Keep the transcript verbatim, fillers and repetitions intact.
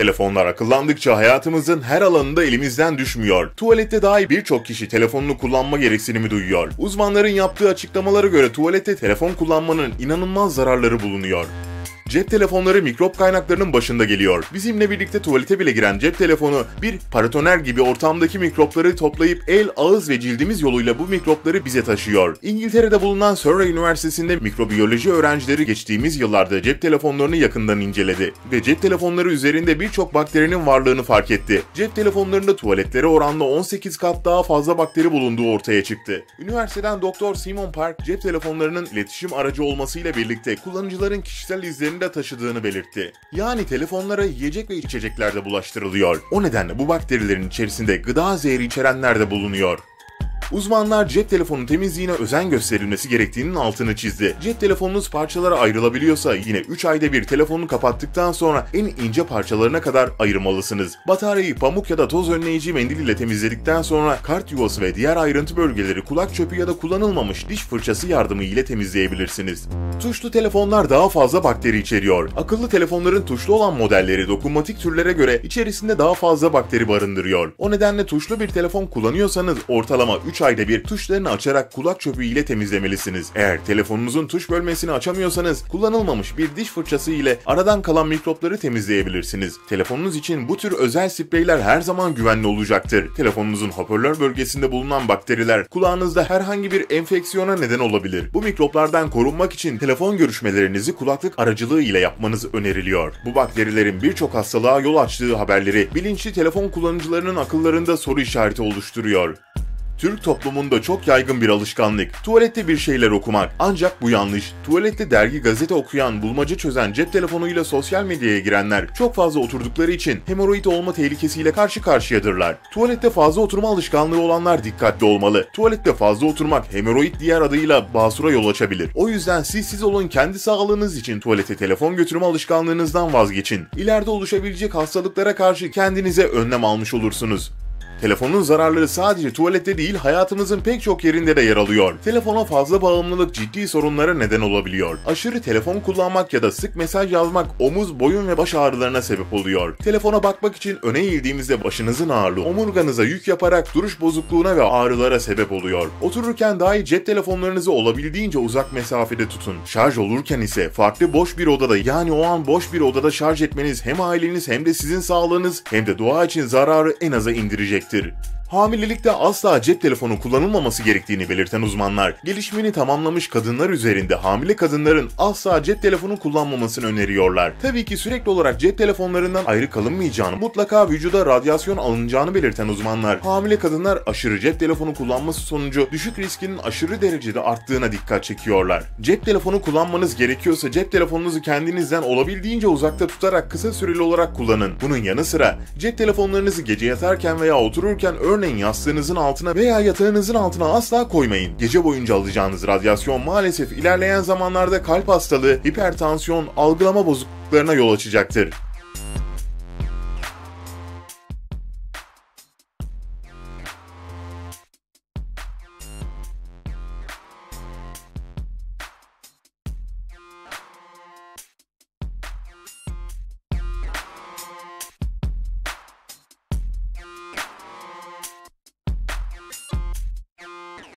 Telefonlar akıllandıkça hayatımızın her alanında elimizden düşmüyor. Tuvalette dahi birçok kişi telefonunu kullanma gereksinimi duyuyor. Uzmanların yaptığı açıklamalara göre tuvalette telefon kullanmanın inanılmaz zararları bulunuyor. Cep telefonları mikrop kaynaklarının başında geliyor. Bizimle birlikte tuvalete bile giren cep telefonu bir paratoner gibi ortamdaki mikropları toplayıp el, ağız ve cildimiz yoluyla bu mikropları bize taşıyor. İngiltere'de bulunan Surrey Üniversitesi'nde mikrobiyoloji öğrencileri geçtiğimiz yıllarda cep telefonlarını yakından inceledi ve cep telefonları üzerinde birçok bakterinin varlığını fark etti. Cep telefonlarında tuvaletlere oranla on sekiz kat daha fazla bakteri bulunduğu ortaya çıktı. Üniversiteden Doktor Simon Park, cep telefonlarının iletişim aracı olmasıyla birlikte kullanıcıların kişisel izlerini de taşıdığını belirtti. Yani telefonlara yiyecek ve içecekler de bulaştırılıyor. O nedenle bu bakterilerin içerisinde gıda zehri içerenler de bulunuyor. Uzmanlar cep telefonu temizliğine özen gösterilmesi gerektiğinin altını çizdi. Cep telefonunuz parçalara ayrılabiliyorsa yine üç ayda bir telefonunu kapattıktan sonra en ince parçalarına kadar ayırmalısınız. Bataryayı pamuk ya da toz önleyici mendil ile temizledikten sonra kart yuvası ve diğer ayrıntı bölgeleri kulak çöpü ya da kullanılmamış diş fırçası yardımı ile temizleyebilirsiniz. Tuşlu telefonlar daha fazla bakteri içeriyor. Akıllı telefonların tuşlu olan modelleri dokunmatik türlere göre içerisinde daha fazla bakteri barındırıyor. O nedenle tuşlu bir telefon kullanıyorsanız ortalama üç ayda bir tuşlarını açarak kulak çöpü ile temizlemelisiniz. Eğer telefonunuzun tuş bölmesini açamıyorsanız kullanılmamış bir diş fırçası ile aradan kalan mikropları temizleyebilirsiniz. Telefonunuz için bu tür özel spreyler her zaman güvenli olacaktır. Telefonunuzun hoparlör bölgesinde bulunan bakteriler kulağınızda herhangi bir enfeksiyona neden olabilir. Bu mikroplardan korunmak için telefon görüşmelerinizi kulaklık aracılığı ile yapmanız öneriliyor. Bu bakterilerin birçok hastalığa yol açtığı haberleri bilinçli telefon kullanıcılarının akıllarında soru işareti oluşturuyor. Türk toplumunda çok yaygın bir alışkanlık. Tuvalette bir şeyler okumak. Ancak bu yanlış. Tuvalette dergi, gazete okuyan, bulmaca çözen, cep telefonuyla sosyal medyaya girenler çok fazla oturdukları için hemoroid olma tehlikesiyle karşı karşıyadırlar. Tuvalette fazla oturma alışkanlığı olanlar dikkatli olmalı. Tuvalette fazla oturmak hemoroid diğer adıyla basura yol açabilir. O yüzden siz siz olun, kendi sağlığınız için tuvalete telefon götürme alışkanlığınızdan vazgeçin. İleride oluşabilecek hastalıklara karşı kendinize önlem almış olursunuz. Telefonun zararları sadece tuvalette değil, hayatımızın pek çok yerinde de yer alıyor. Telefona fazla bağımlılık ciddi sorunlara neden olabiliyor. Aşırı telefon kullanmak ya da sık mesaj yazmak omuz, boyun ve baş ağrılarına sebep oluyor. Telefona bakmak için öne eğildiğimizde başınızın ağırlığı omurganıza yük yaparak duruş bozukluğuna ve ağrılara sebep oluyor. Otururken dahi cep telefonlarınızı olabildiğince uzak mesafede tutun. Şarj olurken ise farklı boş bir odada, yani o an boş bir odada şarj etmeniz hem aileniz hem de sizin sağlığınız hem de doğa için zararı en aza indirecektir. Hamilelikte asla cep telefonu kullanılmaması gerektiğini belirten uzmanlar, gelişimini tamamlamış kadınlar üzerinde hamile kadınların asla cep telefonu kullanmamasını öneriyorlar. Tabii ki sürekli olarak cep telefonlarından ayrı kalınmayacağını, mutlaka vücuda radyasyon alınacağını belirten uzmanlar, hamile kadınlar aşırı cep telefonu kullanması sonucu düşük riskinin aşırı derecede arttığına dikkat çekiyorlar. Cep telefonu kullanmanız gerekiyorsa cep telefonunuzu kendinizden olabildiğince uzakta tutarak kısa süreli olarak kullanın. Bunun yanı sıra cep telefonlarınızı gece yatarken veya otururken örneğin Örneğin yastığınızın altına veya yatağınızın altına asla koymayın. Gece boyunca alacağınız radyasyon maalesef ilerleyen zamanlarda kalp hastalığı, hipertansiyon, algılama bozukluklarına yol açacaktır.